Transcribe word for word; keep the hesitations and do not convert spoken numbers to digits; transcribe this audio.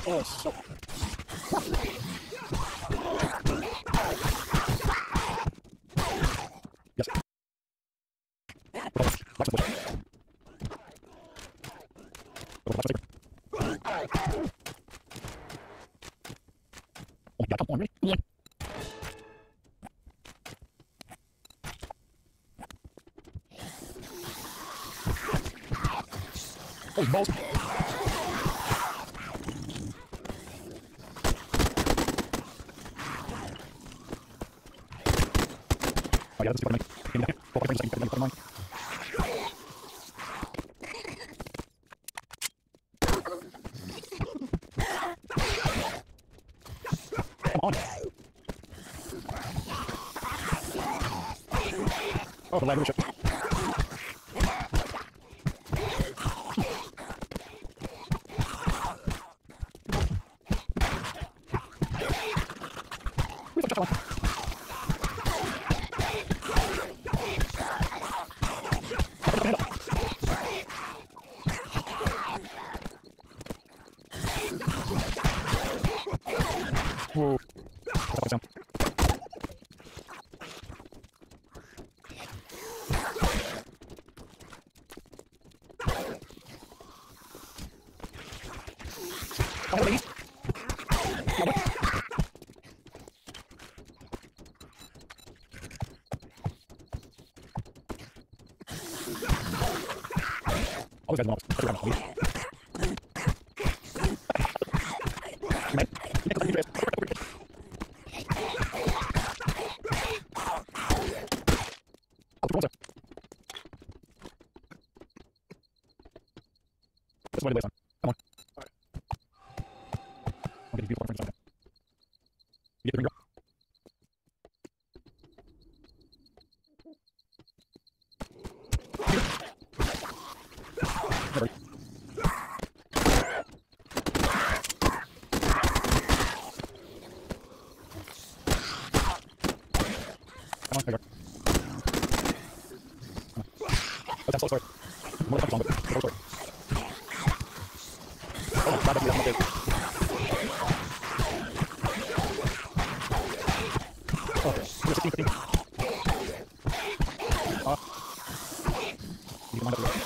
Oh, so. Yes. Oh, yeah, come on, really? Yeah. Oh, balls. Oh, yeah, that's super nice. Maybe that. Four frames, I can get it. Come on. Oh, the lag ship. Where's the one? Whoa. That's sound. Oh, ladies. No, what? Always had the most. Every round. Man. You make the lead. That's the way to play this one. Come on. Alright. I'll get these beautiful frames on that. You get the ring drop. Never. Come on, there you go. That's slow sword. More than punch long, but slow sword. Oh my god, that's not good. Oh, sixteen, fifteen. Ah. You can mind up here.